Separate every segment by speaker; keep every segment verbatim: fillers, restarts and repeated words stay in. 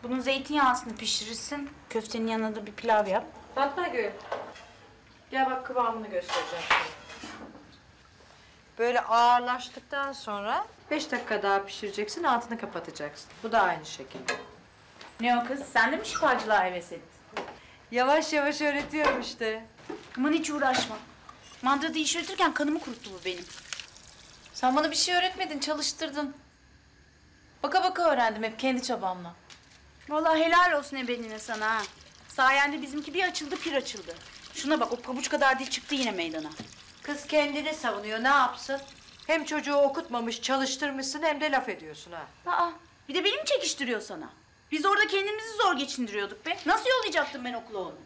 Speaker 1: Bunun zeytinyağısını pişirirsin. Köftenin yanına da bir pilav yap.
Speaker 2: Fatma Gül. Gel bak kıvamını göstereceğim sana. Böyle ağırlaştıktan sonra beş dakika daha pişireceksin, altını kapatacaksın. Bu da aynı şekilde.
Speaker 1: Ne o kız? Sen de mi şifacılığa heves ettin?
Speaker 2: Yavaş yavaş öğretiyorum işte.
Speaker 1: Aman hiç uğraşma. Mandırada iş öğretirken kanımı kuruttu bu benim.
Speaker 3: Sen bana bir şey öğretmedin, çalıştırdın. Baka baka öğrendim hep kendi çabamla.
Speaker 1: Vallahi helal olsun ebenine sana ha. Sayende bizimki bir açıldı, pir açıldı. Şuna bak, o pabuç kadar dil çıktı yine meydana.
Speaker 2: Kız kendini savunuyor, ne yapsın? Hem çocuğu okutmamış, çalıştırmışsın hem de laf ediyorsun ha.
Speaker 1: Aa, bir de beni mi çekiştiriyor sana? Biz orada kendimizi zor geçindiriyorduk be. Nasıl yollayacaktım ben okula onu?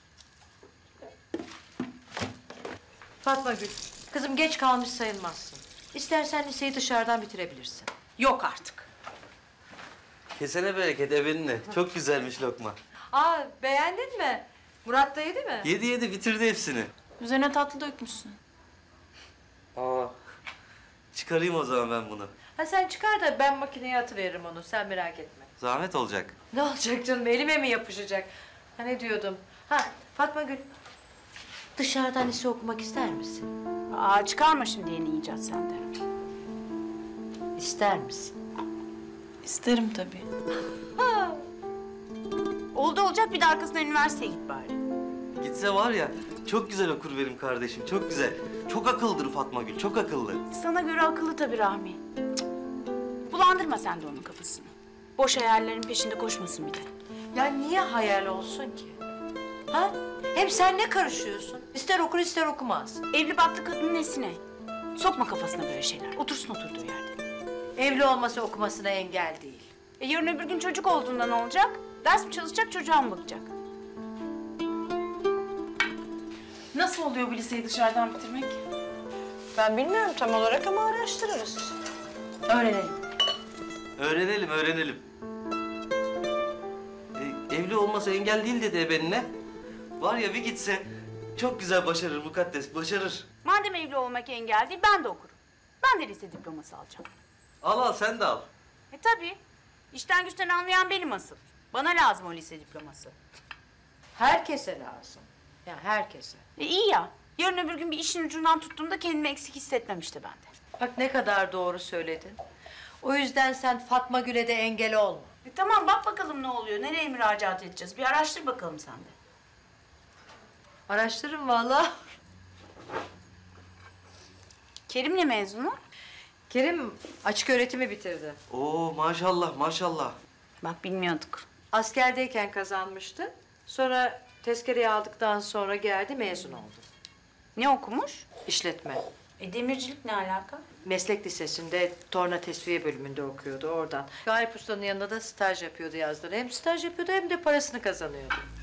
Speaker 2: Fatma Gül, kızım geç kalmış sayılmazsın. İstersen liseyi dışarıdan bitirebilirsin.
Speaker 1: Yok artık.
Speaker 4: Kesene bereket ebeninle. Çok güzelmiş lokma.
Speaker 2: Aa, beğendin mi? Murat da yedi mi?
Speaker 4: Yedi yedi bitirdi hepsini.
Speaker 3: Üzerine tatlı dökmüşsün.
Speaker 4: Aa. Çıkarayım o zaman ben bunu.
Speaker 2: Ha sen çıkar da ben makineye atıveririm onu, sen merak etme.
Speaker 4: Zahmet olacak.
Speaker 2: Ne olacak canım, elime mi yapışacak? Ha ne diyordum? Ha Fatma Gül, dışarıdan lise okumak ister misin?
Speaker 1: Aa, çıkarma şimdi yeni icat sende.
Speaker 2: İster misin?
Speaker 3: İsterim tabii.
Speaker 1: Oldu olacak, bir de arkasından üniversiteye git bari.
Speaker 4: Gitse var ya çok güzel okur benim kardeşim. Çok güzel. Çok akıllıdır Fatma Gül. Çok akıllı.
Speaker 1: Sana göre akıllı tabii Rahmi. Cık. Bulandırma sen de onun kafasını. Boş hayallerin peşinde koşmasın bir de.
Speaker 2: Ya niye hayal olsun ki? Ha? Hem sen ne karışıyorsun? İster okur ister okumaz.
Speaker 1: Evli barklı kadının nesine? Sokma kafasına böyle şeyler. Otursun oturduğu yerde.
Speaker 2: Evli olması okumasına engel değil.
Speaker 1: E yarın öbür gün çocuk olduğunda ne olacak? Ders mi çalışacak, çocuğa mı bakacak?
Speaker 3: Nasıl oluyor bu liseyi dışarıdan bitirmek?
Speaker 2: Ben bilmiyorum tam olarak ama araştırırız.
Speaker 1: Öğrenelim.
Speaker 4: Öğrenelim, öğrenelim. E, evli olması engel değil dedi ebenine. Var ya bir gitse çok güzel başarır mukaddes, başarır.
Speaker 1: Madem evli olmak engel değil, ben de okurum. Ben de lise diploması alacağım.
Speaker 4: Al al sen de al.
Speaker 1: E tabii. İşten güçten anlayan benim asıl. Bana lazım o lise diploması.
Speaker 2: Herkese lazım. Ya herkese.
Speaker 1: E iyi ya. Yarın öbür gün bir işin ucundan tuttuğumda kendimi eksik hissetmem işte ben de.
Speaker 2: Bak ne kadar doğru söyledin. O yüzden sen Fatma Gül'e de engel olma.
Speaker 1: E tamam, bak bakalım ne oluyor. Nereye müracaat edeceğiz? Bir araştır bakalım sen de.
Speaker 2: Araştırırım vallahi.
Speaker 1: Kerim ne mezunu?
Speaker 2: Kerim açık öğretimi bitirdi.
Speaker 4: Oo maşallah maşallah.
Speaker 1: Bak bilmiyorduk.
Speaker 2: Askerdeyken kazanmıştı. Sonra tezkereyi aldıktan sonra geldi mezun oldu.
Speaker 1: Ne okumuş?
Speaker 2: İşletme.
Speaker 1: E demircilik ne alaka?
Speaker 2: Meslek lisesinde torna tesviye bölümünde okuyordu oradan. Galip Usta'nın yanında da staj yapıyordu yazları. Hem staj yapıyordu hem de parasını kazanıyordu.